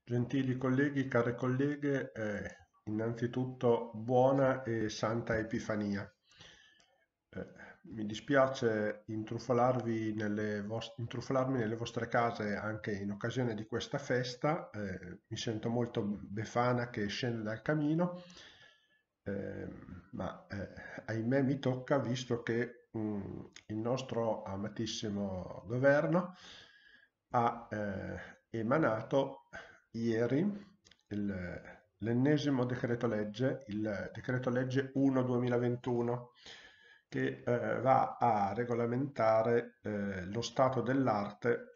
Gentili colleghi, care colleghe, innanzitutto buona e santa Epifania. Eh, Mi dispiace intrufolarmi nelle vostre case anche in occasione di questa festa. Mi sento molto Befana che scende dal camino, eh, ma ahimè mi tocca visto che il nostro amatissimo governo ha emanato ieri l'ennesimo decreto legge, il decreto legge 1-2021, che va a regolamentare lo stato dell'arte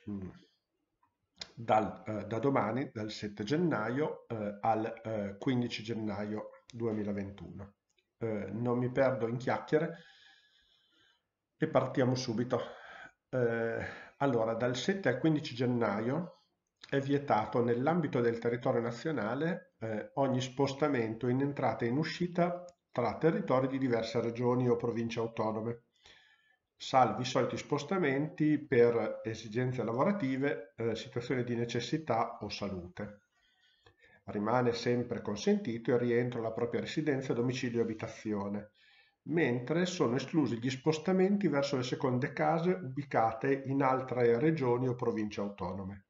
da domani, dal 7 gennaio al 15 gennaio 2021. Non mi perdo in chiacchiere e partiamo subito. Allora, dal 7 al 15 gennaio è vietato nell'ambito del territorio nazionale ogni spostamento in entrata e in uscita tra territori di diverse regioni o province autonome, salvi i soliti spostamenti per esigenze lavorative, situazioni di necessità o salute. Rimane sempre consentito il rientro alla propria residenza, domicilio e abitazione, mentre sono esclusi gli spostamenti verso le seconde case ubicate in altre regioni o province autonome.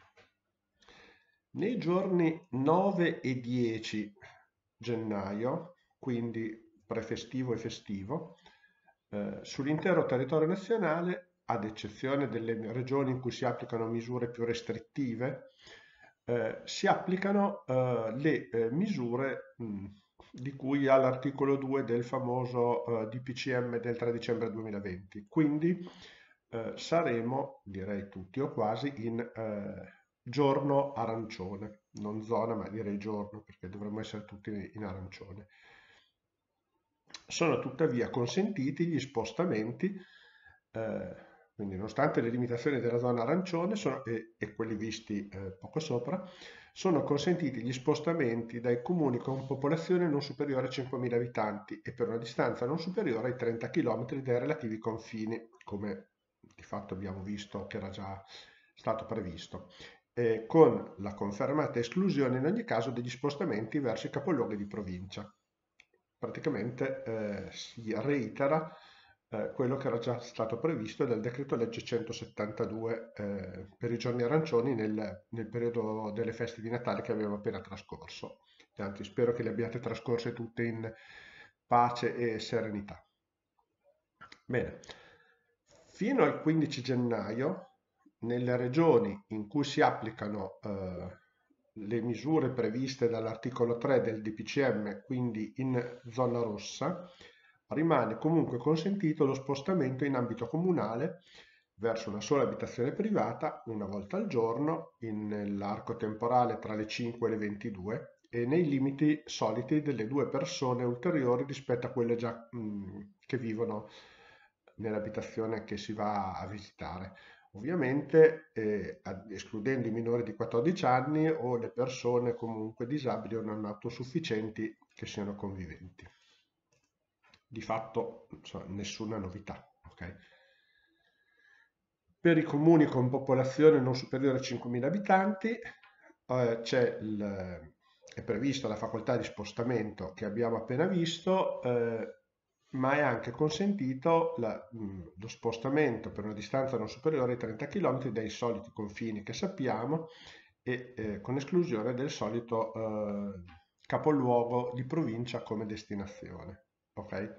Nei giorni 9 e 10 gennaio, quindi prefestivo e festivo, sull'intero territorio nazionale, ad eccezione delle regioni in cui si applicano misure più restrittive, si applicano le misure di cui all'articolo 2 del famoso DPCM del 3 dicembre 2020. Quindi saremo, direi tutti o quasi, in giorno arancione, non zona, ma direi giorno, perché dovremmo essere tutti in arancione. Sono tuttavia consentiti gli spostamenti, quindi nonostante le limitazioni della zona arancione e quelli visti poco sopra, sono consentiti gli spostamenti dai comuni con popolazione non superiore a 5.000 abitanti e per una distanza non superiore ai 30 km dai relativi confini, come di fatto abbiamo visto che era già stato previsto, con la confermata esclusione in ogni caso degli spostamenti verso i capoluoghi di provincia. Praticamente si reitera quello che era già stato previsto dal decreto legge 172 per i giorni arancioni nel periodo delle feste di Natale che abbiamo appena trascorso. Anzi, spero che le abbiate trascorse tutte in pace e serenità. Bene, fino al 15 gennaio, nelle regioni in cui si applicano le misure previste dall'articolo 3 del DPCM, quindi in zona rossa, rimane comunque consentito lo spostamento in ambito comunale verso una sola abitazione privata una volta al giorno nell'arco temporale tra le 5 e le 22 e nei limiti soliti delle due persone ulteriori rispetto a quelle già che vivono nell'abitazione che si va a visitare. Ovviamente escludendo i minori di 14 anni o le persone comunque disabili o non autosufficienti che siano conviventi. Di fatto, insomma, nessuna novità. Okay? Per i comuni con popolazione non superiore a 5.000 abitanti è prevista la facoltà di spostamento che abbiamo appena visto, ma è anche consentito lo spostamento per una distanza non superiore ai 30 km dai soliti confini che sappiamo e con esclusione del solito capoluogo di provincia come destinazione. Ok?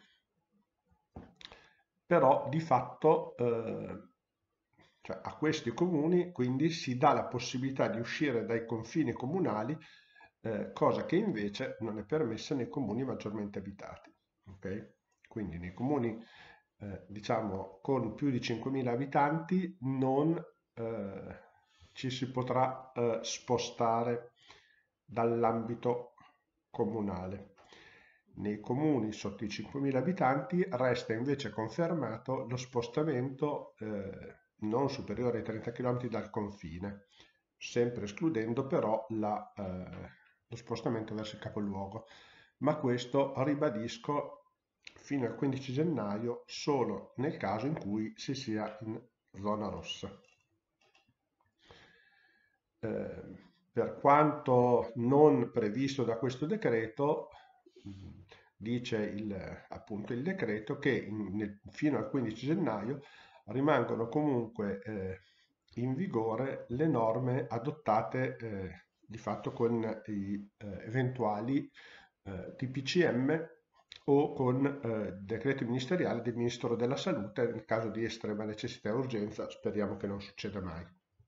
Però di fatto cioè, a questi comuni quindi si dà la possibilità di uscire dai confini comunali, cosa che invece non è permessa nei comuni maggiormente abitati. Okay? Quindi nei comuni diciamo con più di 5.000 abitanti non ci si potrà spostare dall'ambito comunale. Nei comuni sotto i 5.000 abitanti resta invece confermato lo spostamento non superiore ai 30 km dal confine, sempre escludendo però lo spostamento verso il capoluogo. Ma questo, ribadisco, fino al 15 gennaio solo nel caso in cui si sia in zona rossa. per quanto non previsto da questo decreto, dice appunto il decreto che fino al 15 gennaio rimangono comunque in vigore le norme adottate di fatto con i eventuali DPCM o con decreto ministeriale del Ministro della Salute nel caso di estrema necessità e urgenza, speriamo che non succeda mai.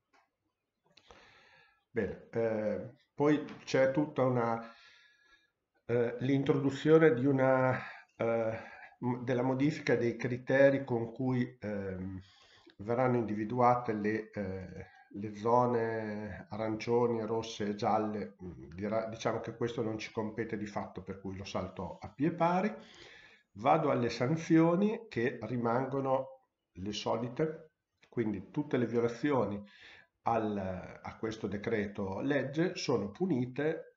Bene, poi c'è tutta l'introduzione della modifica dei criteri con cui verranno individuate le zone arancioni, rosse e gialle. Diciamo che questo non ci compete di fatto, per cui lo salto a pie pari. Vado alle sanzioni che rimangono le solite, quindi tutte le violazioni a questo decreto legge sono punite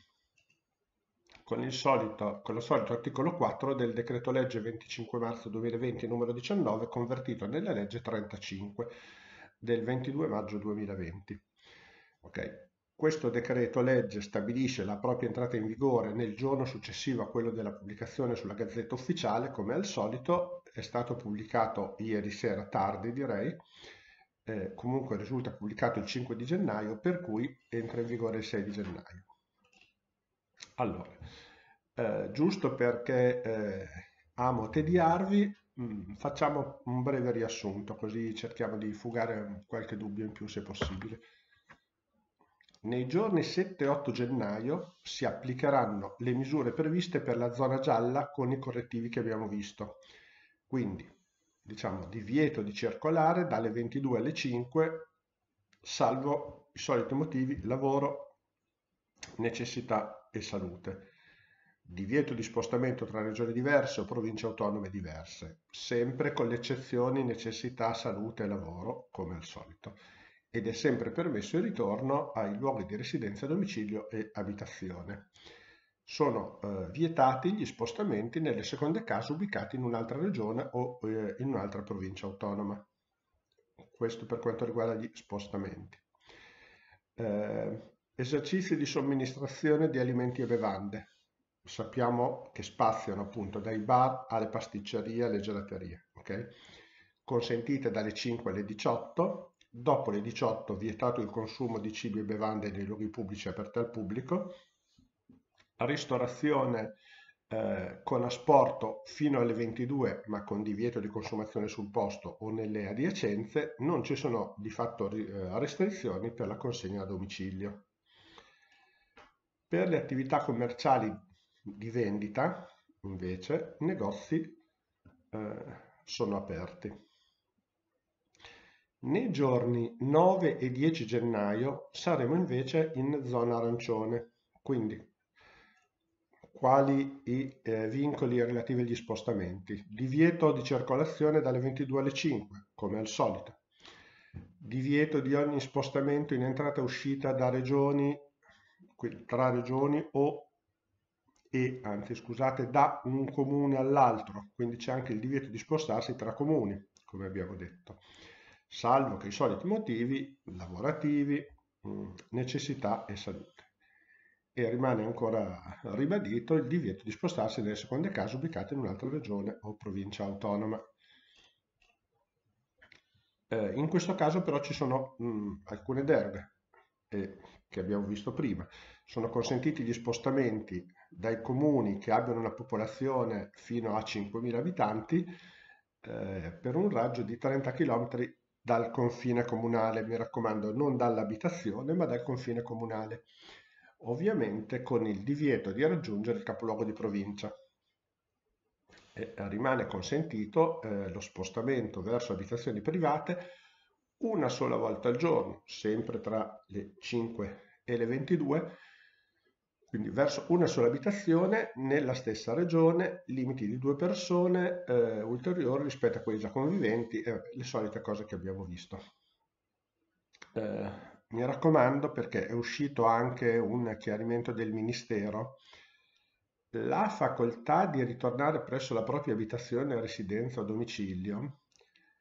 con lo solito articolo 4 del decreto legge 25 marzo 2020 numero 19 convertito nella legge 35 del 22 maggio 2020. Ok. Questo decreto legge stabilisce la propria entrata in vigore nel giorno successivo a quello della pubblicazione sulla Gazzetta Ufficiale, come al solito, è stato pubblicato ieri sera tardi, direi, comunque risulta pubblicato il 5 di gennaio, per cui entra in vigore il 6 di gennaio. Allora, giusto perché amo tediarvi, facciamo un breve riassunto, così cerchiamo di fugare qualche dubbio in più se possibile. Nei giorni 7 e 8 gennaio si applicheranno le misure previste per la zona gialla con i correttivi che abbiamo visto. Quindi, diciamo, divieto di circolare dalle 22 alle 5, salvo i soliti motivi lavoro, necessità e salute. Divieto di spostamento tra regioni diverse o province autonome diverse, sempre con le eccezioni necessità, salute e lavoro, come al solito. Ed è sempre permesso il ritorno ai luoghi di residenza, domicilio e abitazione. Sono vietati gli spostamenti nelle seconde case ubicate in un'altra regione o in un'altra provincia autonoma. Questo per quanto riguarda gli spostamenti. Esercizi di somministrazione di alimenti e bevande. Sappiamo che spaziano appunto dai bar alle pasticcerie alle gelaterie, ok? Consentite dalle 5 alle 18, dopo le 18 vietato il consumo di cibi e bevande nei luoghi pubblici aperti al pubblico, ristorazione con asporto fino alle 22 ma con divieto di consumazione sul posto o nelle adiacenze, non ci sono di fatto restrizioni per la consegna a domicilio. Per le attività commerciali di vendita, invece, i negozi sono aperti. Nei giorni 9 e 10 gennaio saremo invece in zona arancione, quindi quali i vincoli relativi agli spostamenti? Divieto di circolazione dalle 22 alle 5, come al solito. Divieto di ogni spostamento in entrata e uscita da regioni, tra regioni anzi scusate, da un comune all'altro, quindi c'è anche il divieto di spostarsi tra comuni, come abbiamo detto, salvo che i soliti motivi lavorativi, necessità e salute. E rimane ancora ribadito il divieto di spostarsi nelle seconde case ubicate in un'altra regione o provincia autonoma. In questo caso però ci sono alcune deroghe che abbiamo visto prima. Sono consentiti gli spostamenti dai comuni che abbiano una popolazione fino a 5.000 abitanti per un raggio di 30 km dal confine comunale, mi raccomando, non dall'abitazione ma dal confine comunale, ovviamente con il divieto di raggiungere il capoluogo di provincia. E rimane consentito lo spostamento verso abitazioni private una sola volta al giorno, sempre tra le 5 e le 22, quindi verso una sola abitazione nella stessa regione, limiti di 2 persone ulteriori rispetto a quelli già conviventi, le solite cose che abbiamo visto. Mi raccomando, perché è uscito anche un chiarimento del Ministero, la facoltà di ritornare presso la propria abitazione, residenza o domicilio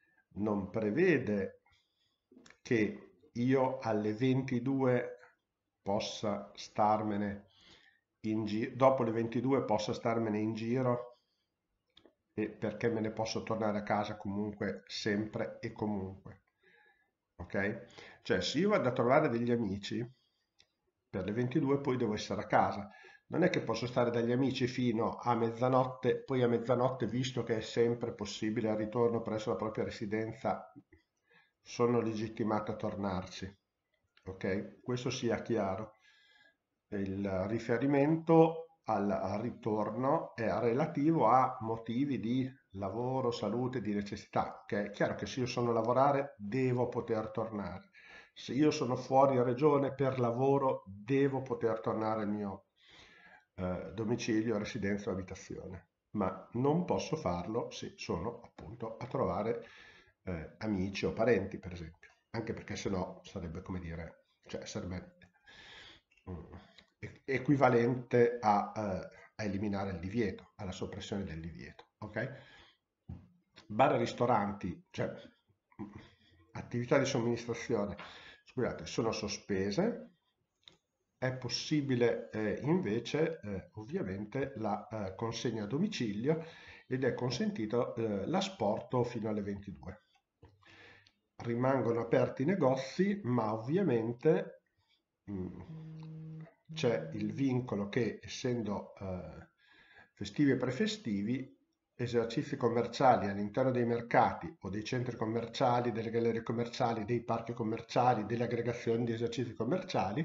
non prevede che io alle 22 possa starmene in giro, dopo le 22 possa starmene in giro e perché me ne posso tornare a casa comunque, sempre e comunque. Ok? Cioè, se io vado a trovare degli amici per le 22, poi devo essere a casa. Non è che posso stare dagli amici fino a mezzanotte, poi a mezzanotte, visto che è sempre possibile il ritorno presso la propria residenza, sono legittimato a tornarci. Ok? Questo sia chiaro. Il riferimento al ritorno è relativo a motivi di lavoro, salute, di necessità. Ok? È chiaro che se io sono a lavorare devo poter tornare. Se io sono fuori regione per lavoro devo poter tornare al mio domicilio, residenza o abitazione, ma non posso farlo se sono appunto a trovare amici o parenti, per esempio, anche perché sennò sarebbe come dire, cioè sarebbe mm, equivalente a eliminare il divieto, alla soppressione del divieto, ok? Bar e ristoranti, cioè attività di somministrazione, scusate, sono sospese. È possibile invece ovviamente la consegna a domicilio ed è consentito l'asporto fino alle 22. Rimangono aperti i negozi, ma ovviamente c'è il vincolo che, essendo festivi e prefestivi, esercizi commerciali all'interno dei mercati o dei centri commerciali, delle gallerie commerciali, dei parchi commerciali, delle aggregazioni di esercizi commerciali,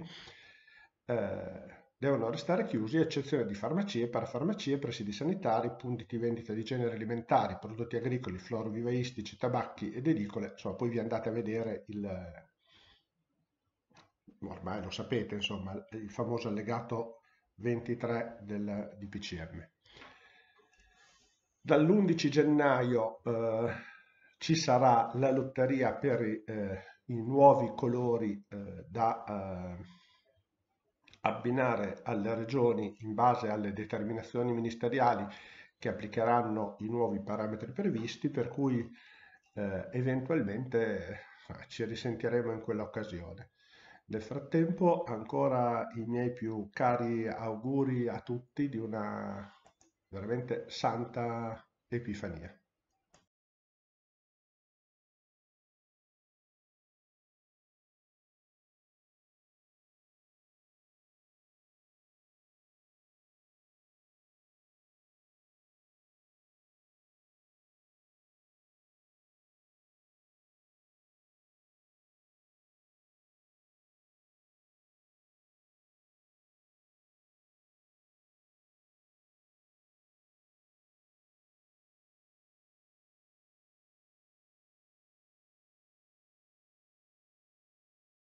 devono restare chiusi, a eccezione di farmacie, parafarmacie, presidi sanitari, punti di vendita di generi alimentari, prodotti agricoli, florovivaistici, tabacchi ed edicole. Insomma, poi vi andate a vedere ormai lo sapete, insomma, il famoso allegato 23 del DPCM. Dall'11 gennaio ci sarà la lotteria per i nuovi colori da abbinare alle regioni in base alle determinazioni ministeriali che applicheranno i nuovi parametri previsti, per cui eventualmente ci risentiremo in quell'occasione. Nel frattempo, ancora i miei più cari auguri a tutti di una veramente santa Epifania.